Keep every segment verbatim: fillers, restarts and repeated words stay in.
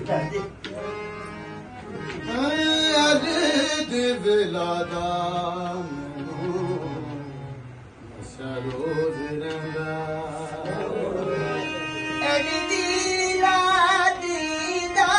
दिलादा सरोज रंगा दिला दीदा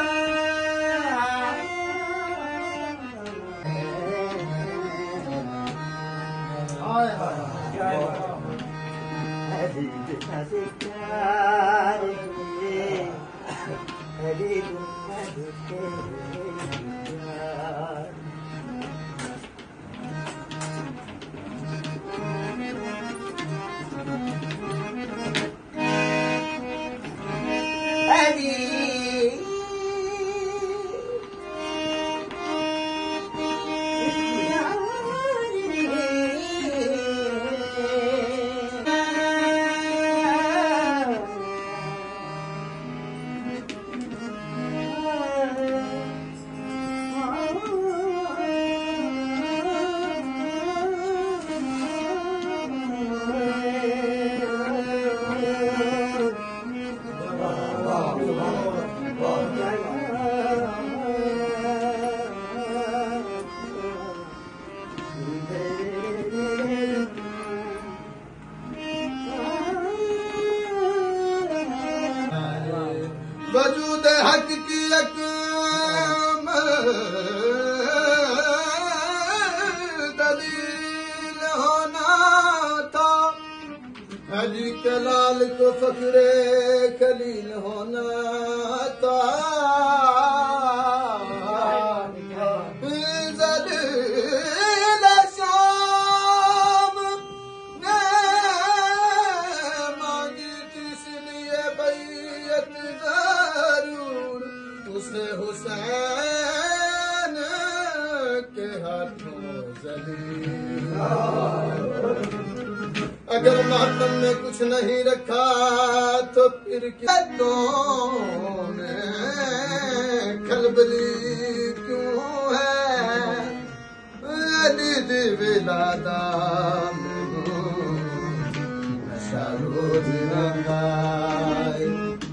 वजूद हक की दलील होना था अली के लाल को फकरे खलील होना था शाम ने मांगी इसलिए बैयत उसे हुसैन के हाथों जलील। अगर मातम में कुछ नहीं रखा तो फिर क्या में खलबली क्यों है अली दिलादा रोज रंगाए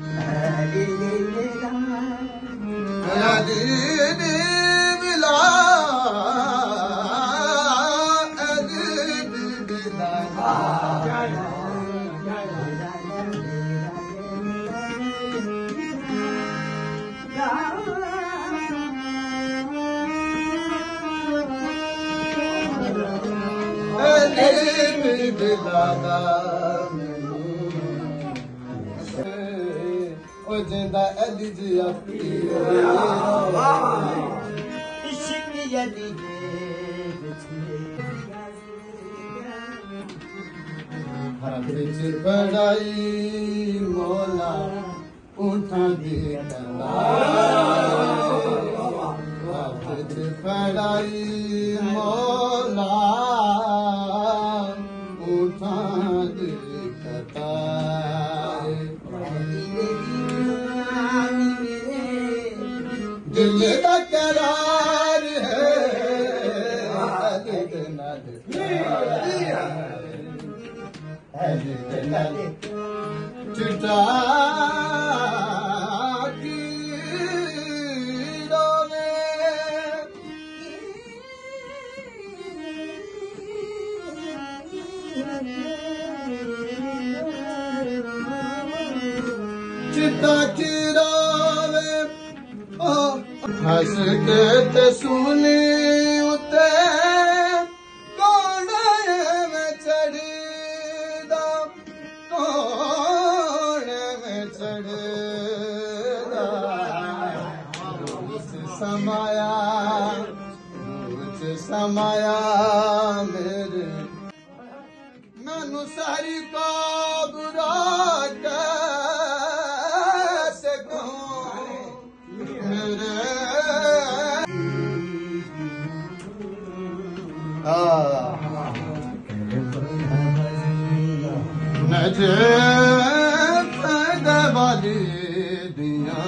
जिंदा अली जी बड़ाई मौला उठा दी बड़ाई मौला उठा दी दिल का करार है चिटा चिता की रावे हंस के ते सुनी उते कोने में चढ़ी दा कोने में चढ़े दा समाया कुछ समाया मेरे मैनू सारी को बुरा कैसे कहूं मेरे नजफ़ वाली दिया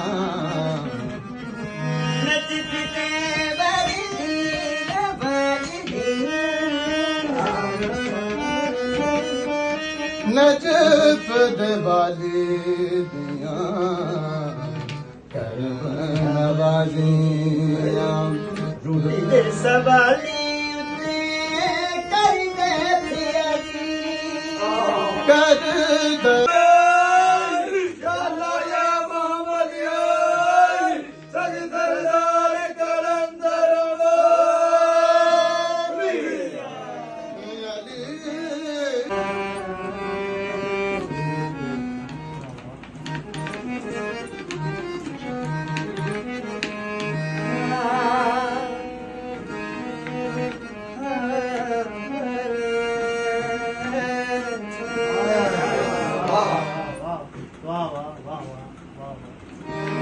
नजफ़ वाली दिया नवाजियां रूह सवाली कर दे कर दे वाह वाह वाह वाह वाह वाह